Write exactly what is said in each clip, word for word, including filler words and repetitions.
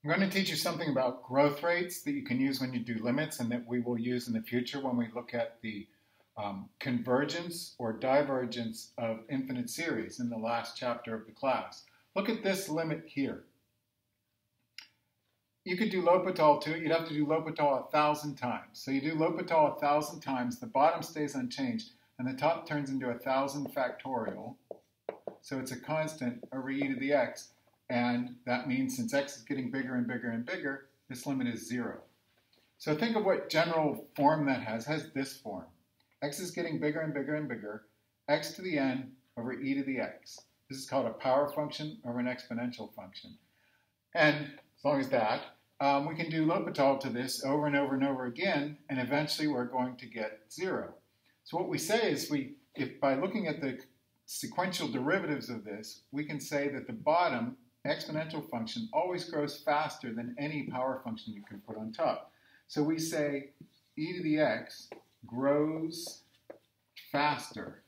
I'm going to teach you something about growth rates that you can use when you do limits and that we will use in the future when we look at the um, convergence or divergence of infinite series in the last chapter of the class. Look at this limit here. You could do L'Hopital too. You'd have to do L'Hopital a thousand times. So you do L'Hopital a thousand times, the bottom stays unchanged, and the top turns into a thousand factorial. So it's a constant over e to the x. And that means since x is getting bigger and bigger and bigger, this limit is zero. So think of what general form that has. It has this form. X is getting bigger and bigger and bigger, x to the n over e to the x. This is called a power function over an exponential function. And as long as that, um, we can do L'Hopital to this over and over and over again, and eventually we're going to get zero. So what we say is, we, if by looking at the sequential derivatives of this, we can say that the bottom exponential function always grows faster than any power function you can put on top. So we say e to the x grows faster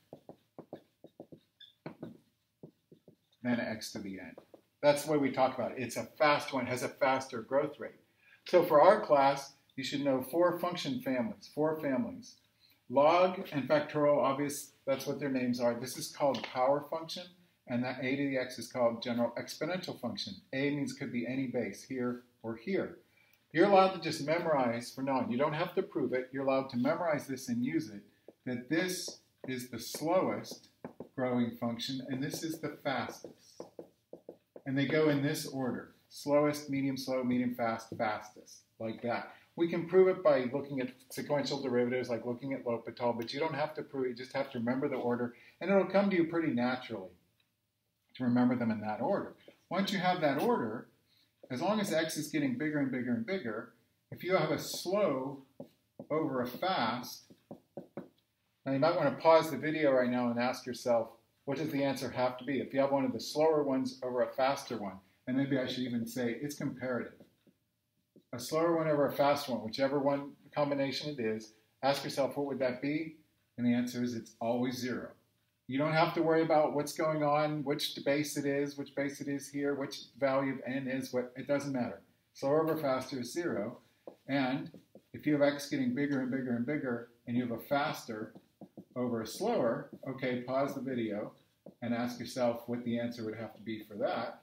than x to the n. That's the way we talk about it. It's a fast one, has a faster growth rate. So for our class, you should know four function families, four families. Log and factorial, obvious, that's what their names are. This is called power function. And that a to the x is called general exponential function. A means could be any base, here or here. You're allowed to just memorize for now. You don't have to prove it. You're allowed to memorize this and use it, that this is the slowest growing function, and this is the fastest. And they go in this order. Slowest, medium slow, medium fast, fastest, like that. We can prove it by looking at sequential derivatives, like looking at L'Hopital, but you don't have to prove it. You just have to remember the order, and it'll come to you pretty naturally to remember them in that order. Once you have that order, as long as x is getting bigger and bigger and bigger, if you have a slow over a fast, now you might want to pause the video right now and ask yourself, what does the answer have to be? If you have one of the slower ones over a faster one, and maybe I should even say it's comparative. A slower one over a faster one, whichever one combination it is, ask yourself, what would that be? And the answer is it's always zero. You don't have to worry about what's going on, which base it is, which base it is here, which value of n is, what, it doesn't matter. Slower over faster is zero. And if you have x getting bigger and bigger and bigger, and you have a faster over a slower, okay, pause the video and ask yourself what the answer would have to be for that.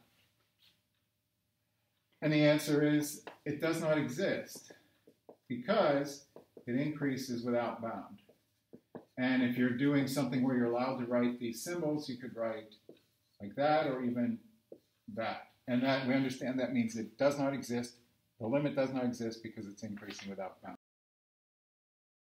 And the answer is, it does not exist because it increases without bound. And if you're doing something where you're allowed to write these symbols, you could write like that or even that. And that we understand that means it does not exist. The limit does not exist because it's increasing without bound.